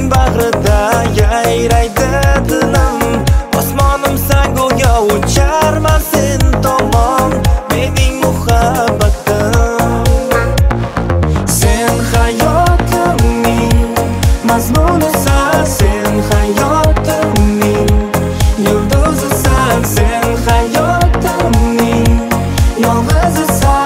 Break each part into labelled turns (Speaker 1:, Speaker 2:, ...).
Speaker 1: bag'rida yayraydi dilim. Osmonim san go'yo ucharman sen tomon, mening muhabbatim. Sen hayotimning mazmunisan, sen hayotimning yulduzisan, sen hayotimning yolg'izisan.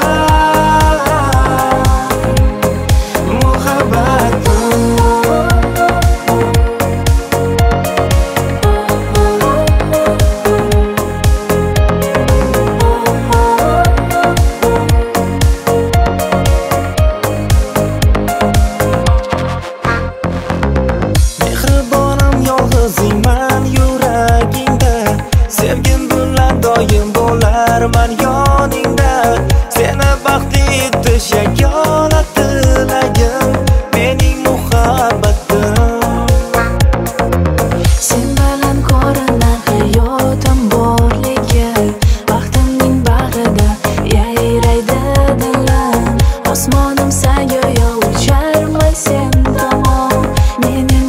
Speaker 1: Yolg'izman yuragingda, sevgim bilan doim bo'larman yoningda. Seni baxtli etish yagona tilagim, mening muhabbatim.
Speaker 2: Sen bilan ko'rinar hayotim borligi, baxtimning bag'rida yayraydi dilim. Osmonim san go'yo ucharman sen tomon, mening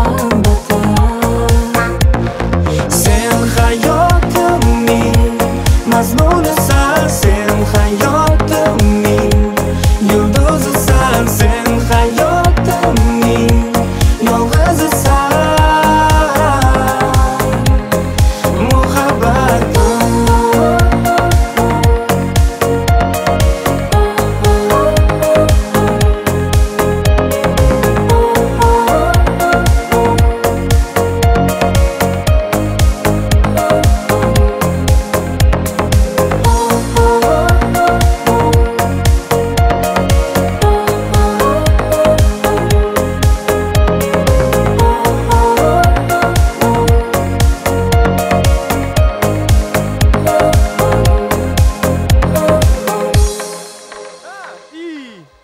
Speaker 1: mazmunisan, sen hayotimning yulduzisan, sen hayotimning yolg'izisan.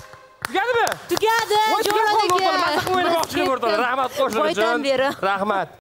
Speaker 3: Tugadi. Rahmat qo'shiq uchun. Rahmat.